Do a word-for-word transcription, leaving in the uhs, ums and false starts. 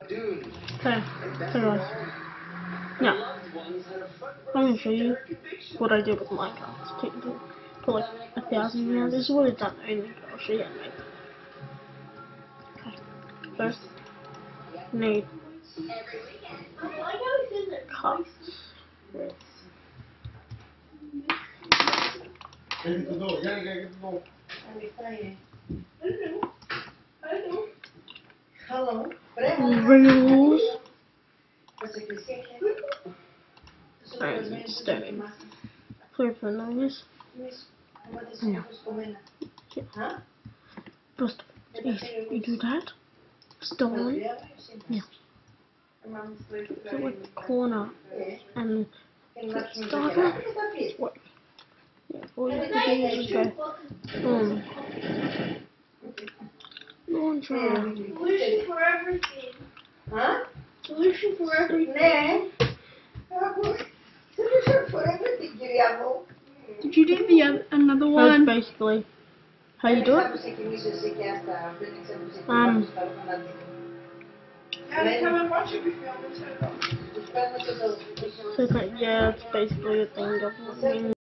Okay, so guys, now I'm going to show you what I did with Minecraft to, to, to like a thousand now. This is what it's done only, but I'll show you anyway. Okay, first need cups with rails and stone. Clear for those. Yeah. Yeah. First, if you do that, stone, yeah. So like the corner and it's darker. What? Yeah, all you have to do is just go, boom. Launcher. Solution for everything. Huh? Solution for everything. Solution for everything, Guillermo. Did you do the other, another one? That's basically how you do it. Um. Yeah, come and watch it with me on the table. So, yeah, it's basically a thing of